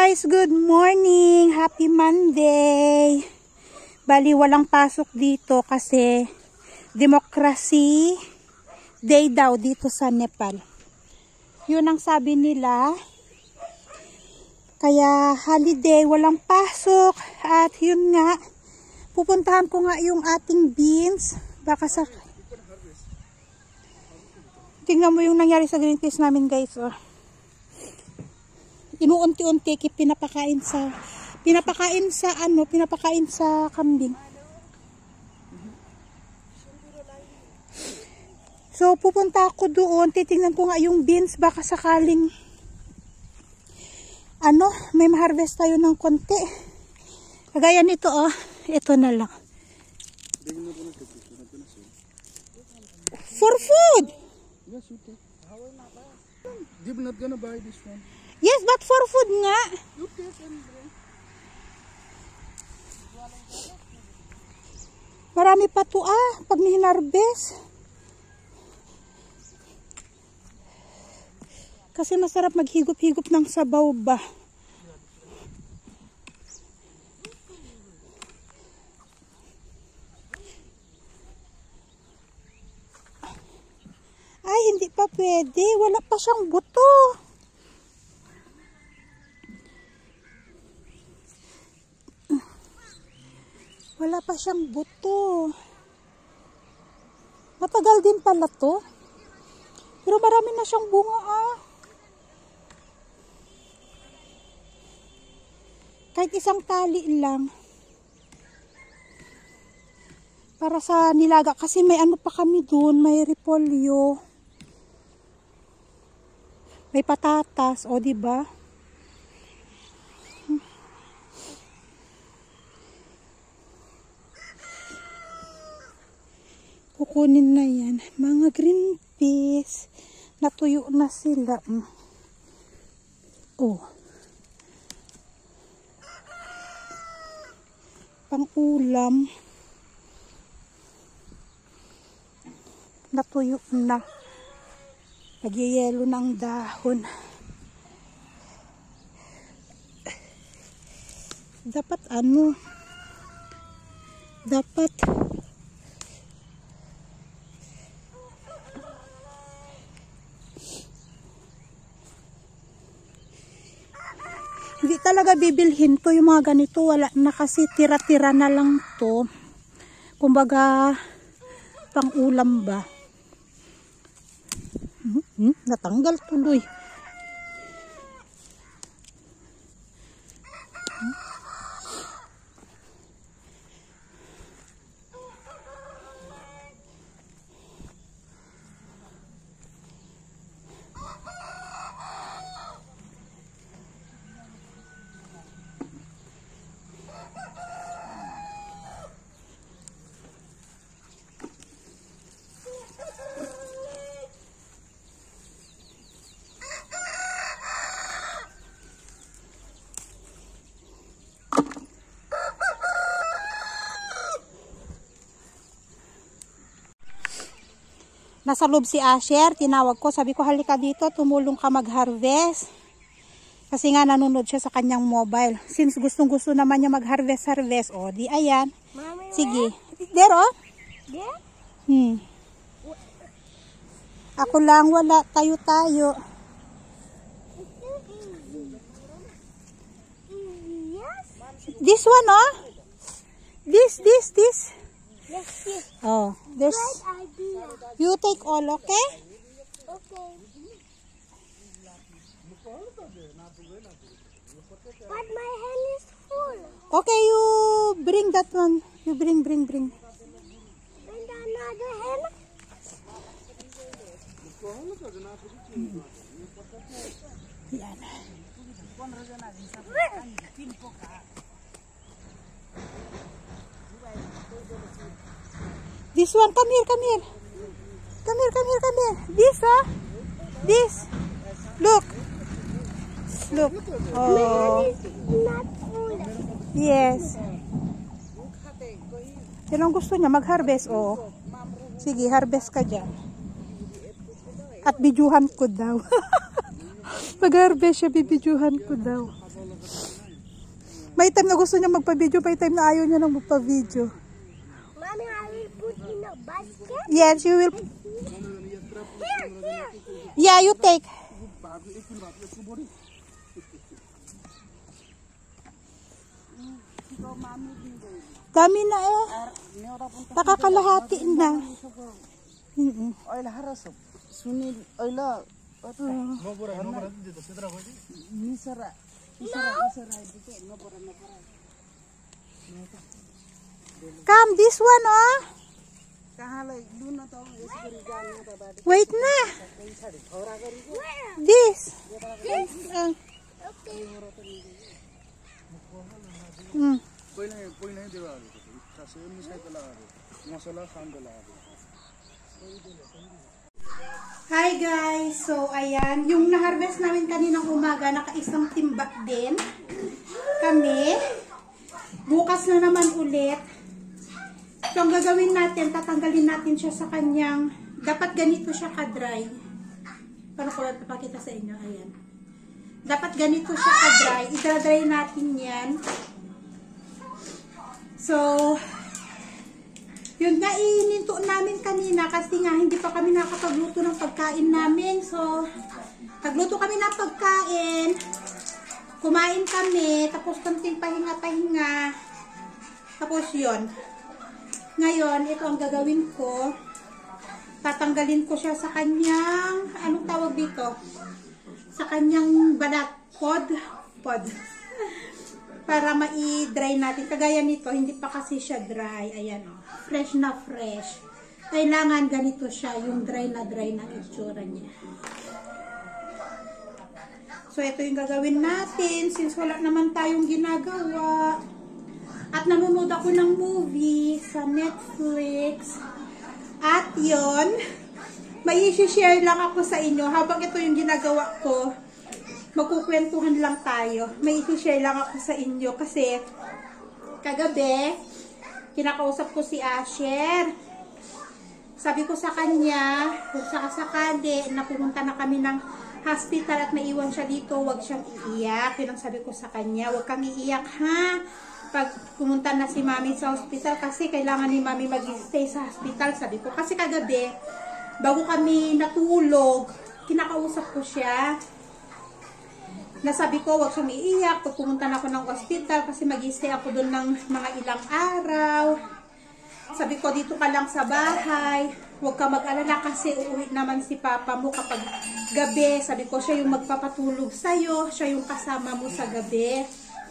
guys, good morning. Happy Monday. Bali walang pasok dito kasi Democracy Day daw dito sa Nepal. Yun ang sabi nila. Kaya holiday, walang pasok. At yun nga, pupuntahan ko nga yung ating beans. Baka sa... Tingnan mo yung nangyari sa green peas namin guys. Oh. Inuunti-unti pinapakain sa kambing. So pupunta ako doon, titingnan ko nga yung beans, baka sakaling may ma-harvest tayo ng konti. Kagaya nito ito na lang. For food. Yes, okay. You're not gonna buy this one. Yes, but for food nga. You take and bring. Marami pa to pag ni-harvest. Kasi masarap maghigop-higop ng sabaw ba. Ay, hindi pa pwede. Wala pa siyang buto. Wala pa siyang buto. Matagal din pala to. Pero marami na siyang bunga Kahit isang tali lang. Para sa nilaga. Kasi may pa kami dun. May repolyo. May patatas. O, diba? Kukunin na yan. Mga green peas. Natuyo na sila. Oh. Pang-ulam. Natuyo na. Nagyayelo ng dahon. Dapat dapat hindi talaga bibilhin to yung mga ganito, wala na kasi tira-tira na lang to, kumbaga pang ulam ba. Natanggal tuloy. Nasa loob si Asher, tinawag ko, sabi ko halika dito, tumulong ka mag-harvest. Kasi nga nanonood siya sa kanyang mobile. Since gustong-gusto naman niya mag-harvest. O, di ayan. Mami, sige. There, Yeah? Ako lang, wala. Tayo-tayo. This one, This. Yes, yes. Oh, there's... Great idea. You take all, okay? Okay. But my hand is full. Okay, you bring that one. You bring. And another hand. Yan. This one, come here. This, This. Look. Oh. My hand is not full. Yes. Yan ang gusto niya, mag-harvest, Sige, harvest ka dyan. At bidyuhan ko daw. Mag-harvest siya, bibidyohan ko daw. May time na gusto niya magpa-video, may time na ayaw niya nang magpa-video. Mommy, I will put in a basket. Yes, you will. Here. Yeah, you take. Dami na eh. Nakakalahati na. Oil haras. Sunil oila. Nisara. Come, this one, oh. Wait na. This. Okay. Hi guys! So ayan, yung na-harvest namin kaninang umaga, naka-isang timbak din kami. Bukas na naman ulit. So ang gagawin natin, tatanggalin natin siya sa kanyang, dapat ganito siya ka-dry. Paano ko lang papakita sa inyo? Ayan. Dapat ganito siya ka-dry. I-dry natin yan. So, yun nga, ininto namin kanina kasi nga hindi pa kami nakapagluto ng pagkain namin. So, nagluto kami ng pagkain, kumain kami, tapos konting pahinga-pahinga. Tapos yun. Ngayon, ito ang gagawin ko. Tatanggalin ko siya sa kanyang, anong tawag dito? Sa kanyang balat, pod. Para ma-dry natin. Kagaya nito, hindi pa kasi siya dry. Ayan o. Fresh na fresh. Kailangan ganito siya. Yung dry na itsura niya. So, ito yung gagawin natin. Since wala naman tayong ginagawa. At nanonood ako ng movie sa Netflix. At yon, may i-share lang ako sa inyo. Habang ito yung ginagawa ko, magkukwentuhan lang tayo. May i-share lang ako sa inyo kasi kagabi, kinakausap ko si Asher. Sabi ko sa kanya, kung sakasakali na pumunta na kami ng hospital at naiwan siya dito, huwag siyang iiyak. Yun ang sabi ko sa kanya, huwag kang iiyak ha. Pag pumunta na si Mami sa hospital kasi kailangan ni Mami mag-stay sa hospital. Sabi ko, kasi kagabi, bago kami natulog, kinakausap ko siya. Nasabi ko, huwag siyang iiyak pag pumunta na ako ng hospital kasi mag-stay ako doon ng mga ilang araw. Sabi ko, dito ka lang sa bahay. Huwag ka mag-alala kasi uuwi naman si Papa mo kapag gabi. Sabi ko, siya yung magpapatulog sa'yo. Siya yung kasama mo sa gabi.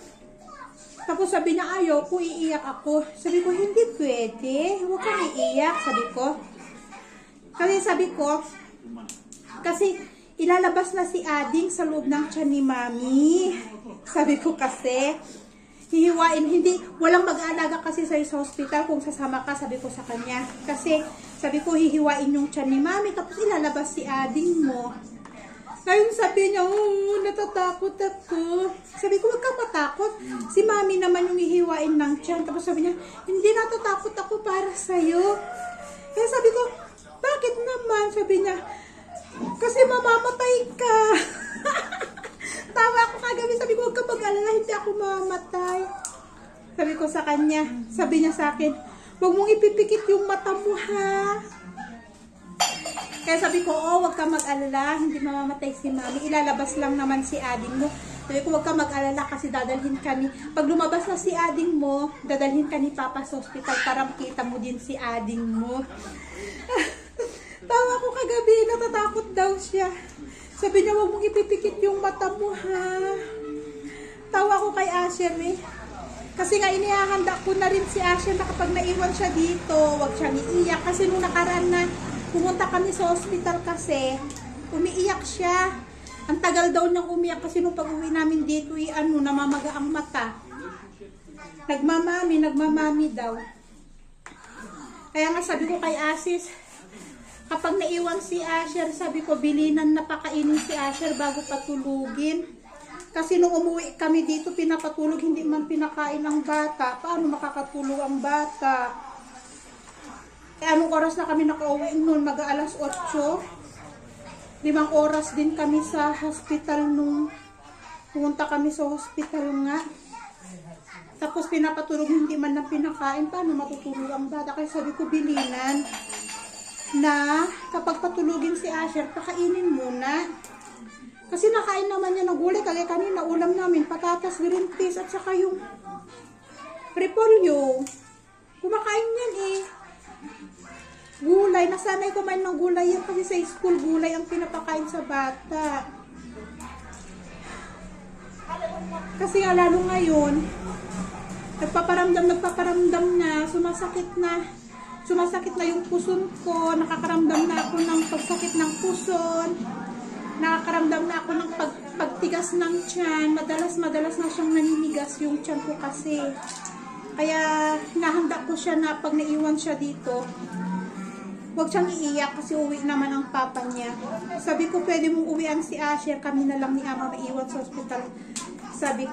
Tapos sabi niya, ayaw ko, iiyak ako. Sabi ko, hindi pwede. Huwag kang iiyak, sabi ko. Kasi sabi ko, kasi ilalabas na si Ading sa loob ng tiyan ni Mami. Sabi ko kasi, hihiwain, hindi, walang mag-aalaga kasi sa'yo sa hospital kung sasama ka, sabi ko sa kanya. Kasi, sabi ko, hihiwain yung tiyan ni Mami, tapos ilalabas si Ading mo. Ngayon sabi niya, oh, natatakot ako. Sabi ko, huwag kang matakot. Si Mami naman yung hihiwain ng tiyan. Tapos sabi niya, hindi, natatakot ako para sa'yo. Kaya sabi ko, bakit naman? Sabi niya, kasi mamamatay ka. Tawa ako kagabi. Sabi ko, huwag ka mag-alala, hindi ako mamamatay. Sabi ko sa kanya, sabi niya sa akin, huwag mong ipipikit yung mata mo ha. Kaya sabi ko, oh, huwag ka mag-alala, hindi mamamatay si Mami. Ilalabas lang naman si Ading mo. Sabi ko, huwag ka mag-alala kasi dadalhin ka ni, pag lumabas na si Ading mo, dadalhin ka ni Papa sa hospital para makita mo din si Ading mo. Tawa ko kagabi, natatakot daw siya. Sabi niya, huwag mong ipipikit yung mata mo, ha? Tawa ko kay Asher, eh. Kasi nga, inihahanda ko na rin si Asher na kapag naiwan siya dito, huwag siyang iiyak. Kasi nung nakaraan na pumunta kami sa hospital kasi, umiiyak siya. Ang tagal daw niyang umiyak kasi nung pag-uwi namin dito, namamaga ang mata. Nagmamami daw. Kaya nga sabi ko kay Asis, kapag naiwan si Asher, sabi ko, bilinan na pakainin si Asher bago patulugin. Kasi nung umuwi kami dito, pinapatulog, hindi man pinakain ang bata. Paano makakatulog ang bata? Eh, anong oras na kami nakauwi noon? Mag-aalas 8. 5 oras din kami sa hospital nung pumunta kami sa hospital nga. Tapos pinapatulog, hindi man lang pinakain. Paano matutulog ang bata? Kaya sabi ko, bilinan na kapag patulugin si Asher, pakainin muna. Kasi nakain naman niya ng gulay. Kaya kanina ulam namin, patatas, green peas, at saka yung repolyo. Kumakain yan eh. Gulay. Nasanay kumain ng gulay yan kasi sa school, gulay ang pinapakain sa bata. Kasi lalo ngayon, nagpaparamdam na, sumasakit na yung puson ko, nakakaramdam na ako ng pagsakit ng puson, nakakaramdam na ako ng pagtigas ng tiyan, madalas na siyang naninigas yung tiyan ko kasi. Kaya nahanda ko siya na pag naiwan siya dito, huwag siyang iiyak kasi uwi naman ang papa niya. Sabi ko, pwede mong uwian si Asher, kami na lang ni Ama maiwan sa ospital. Sabi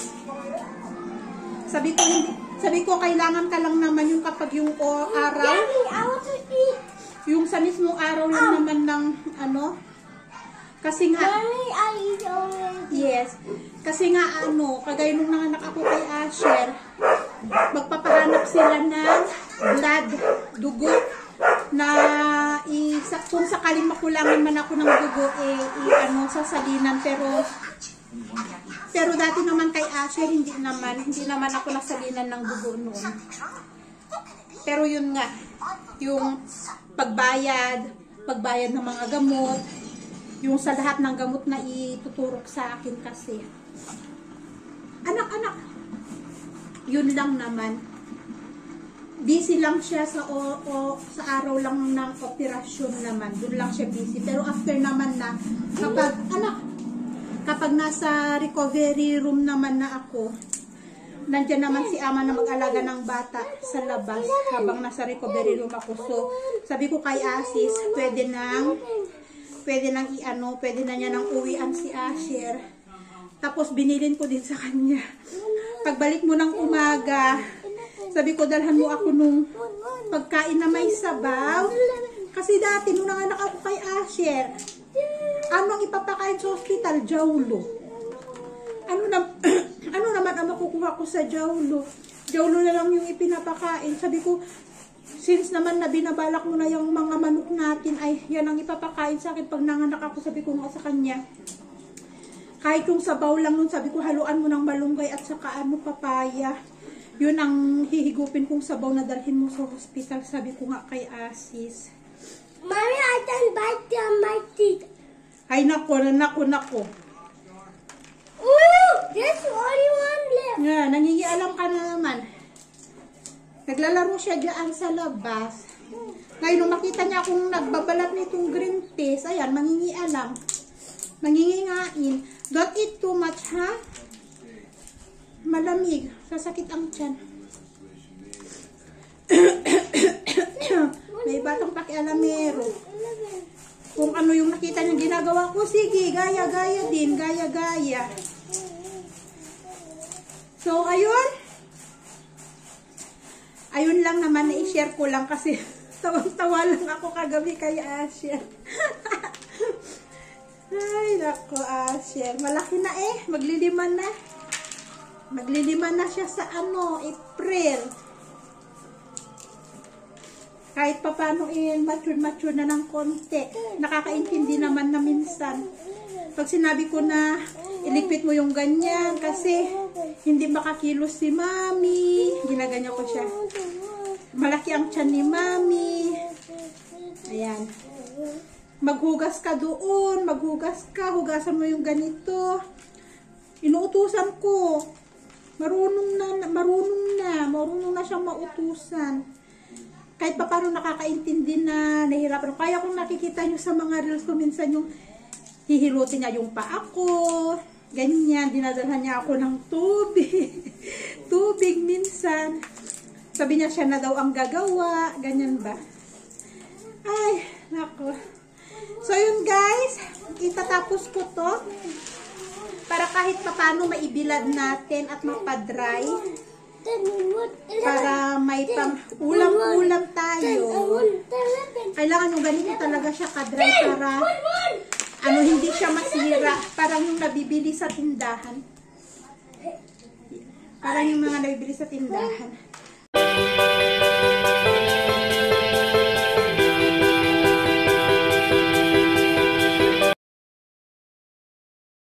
ko, kailangan ka lang naman yung kapag yung araw, yung sa mismong araw lang naman ng ano, kasi nga, yes, kasi nga ano, kagaya nung nanganak ako kay Asher, magpapahanap sila ng blood, dugo, na kung sakaling makulangan man ako ng dugo, sasalinan, pero dati naman kay Asher, hindi naman ako nasalinan ng dugo noon. Pero yun nga, yung pagbayad ng mga gamot, yung sa lahat ng gamot na ituturok sa akin kasi. Anak, yun lang naman. Busy lang siya sa araw lang ng operasyon naman. Doon lang siya busy. Pero after naman na, kapag nasa recovery room naman na ako, nandiyan naman si Ama na mag-alaga ng bata sa labas habang nasa recovery room ako. So, sabi ko kay Asis, pwede na niya nang uwian si Asher. Tapos binilin ko din sa kanya. Pagbalik mo ng umaga, sabi ko, dalhan mo ako nung pagkain na may sabaw. Kasi dati, nung nanganak ako kay Asher, ano ang ipapakain sa hospital? Jaulo. Ano naman ang makukuha ko sa jaulo? Jaulo na lang yung ipinapakain. Sabi ko, since naman na binabalak mo na yung mga manok natin, ay yan ang ipapakain sa akin pag nanganak ako. Sabi ko nga sa kanya, kahit yung sabaw lang nun, sabi ko, haluan mo ng malunggay at saka papaya. Yun ang hihigupin kong sabaw na dalhin mo sa hospital. Sabi ko nga kay Asis. Mommy, I can bite my teeth. Ay, nako. Ooh, there's only one left. Nga, nangingialam ka na naman. Naglalaro siya dyan sa labas. Ngayon, nung makita niya akong nagbabalat nitong green peas, ayan, mangingialam. Mangingingain. Don't eat too much, ha? Malamig. Sasakit ang tiyan. May batang pakialamero. Kung ano yung nakita niya ginagawa ko, sige, gaya-gaya din. Gaya-gaya. So, ayun. Ayun lang naman, na-share ko lang kasi tawang-tawa lang ako kagabi kay Asher. Ay, nako, Asher. Malaki na eh. Magliliman na siya sa April. Kahit pa paano mature na ng konti. Nakakaintindi naman na minsan. Pag sinabi ko na iligpit mo yung ganyan kasi hindi makakilos si Mami. Ginaganyan ko siya. Malaki ang tiyan ni Mami. Ayan. Maghugas ka doon. Hugasan mo yung ganito. Inuutusan ko. Marunong na siyang mautusan. Kahit pa paano nakakaintindi na, nahihirapan. Kaya kung nakikita nyo sa mga reels ko, minsan yung hihilutin niya yung paa ko. Ganyan, dinadalhan niya ako ng tubig. Tubig minsan. Sabi niya siya na daw ang gagawa. Ganyan ba? Ay, nako. So yun guys, itatapos ko to. Para kahit paano maibilad natin at mapadry. Para may pang ulam-ulam tayo. Kailangan yung ganito talaga siya kadry para hindi siya masira. Parang yung nabibili sa tindahan. Parang yung mga nabibili sa tindahan.